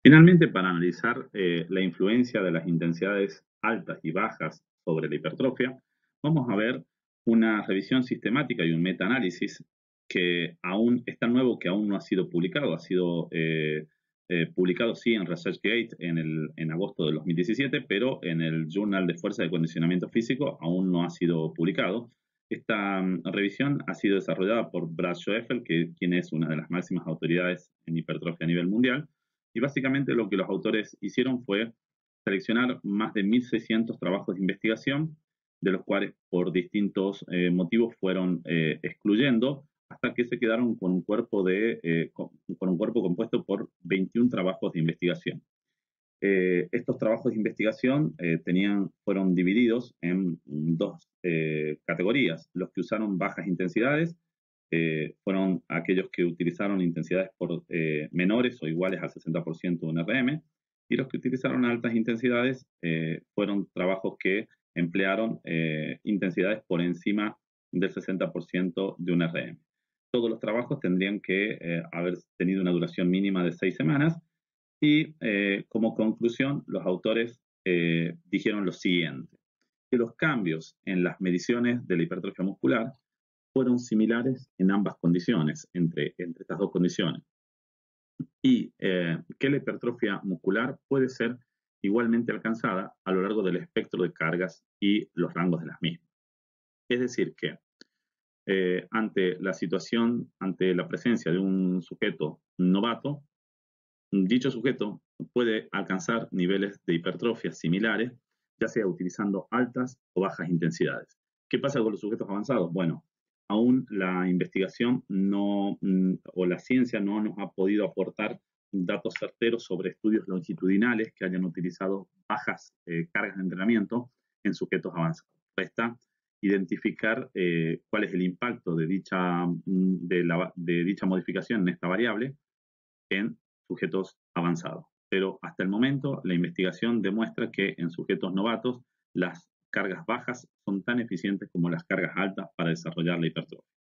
Finalmente, para analizar la influencia de las intensidades altas y bajas sobre la hipertrofia, vamos a ver una revisión sistemática y un metaanálisis que aún es tan nuevo que aún no ha sido publicado. Ha sido publicado, sí, en ResearchGate en agosto de 2017, pero en el Journal de Fuerza de Condicionamiento Físico aún no ha sido publicado. Esta revisión ha sido desarrollada por Brad Schoeffel, quien es una de las máximas autoridades en hipertrofia a nivel mundial, y básicamente lo que los autores hicieron fue seleccionar más de 1.600 trabajos de investigación, de los cuales por distintos motivos fueron excluyendo, hasta que se quedaron con un cuerpo, con un cuerpo compuesto por 21 trabajos de investigación. Estos trabajos de investigación fueron divididos en dos categorías. Los que usaron bajas intensidades fueron aquellos que utilizaron intensidades menores o iguales al 60% de un RM, y los que utilizaron altas intensidades fueron trabajos que emplearon intensidades por encima del 60% de un RM. Todos los trabajos tendrían que haber tenido una duración mínima de 6 semanas, y como conclusión, los autores dijeron lo siguiente: que los cambios en las mediciones de la hipertrofia muscular fueron similares en ambas condiciones, entre estas dos condiciones, y que la hipertrofia muscular puede ser igualmente alcanzada a lo largo del espectro de cargas y los rangos de las mismas. Es decir, que ante la presencia de un sujeto novato, dicho sujeto puede alcanzar niveles de hipertrofia similares, ya sea utilizando altas o bajas intensidades. ¿Qué pasa con los sujetos avanzados? Bueno, aún la investigación o la ciencia no nos ha podido aportar datos certeros sobre estudios longitudinales que hayan utilizado bajas cargas de entrenamiento en sujetos avanzados. Resta identificar cuál es el impacto de dicha modificación en esta variable en sujetos avanzados. Pero hasta el momento la investigación demuestra que en sujetos novatos las cargas bajas son tan eficientes como las cargas altas para desarrollar la hipertrofia.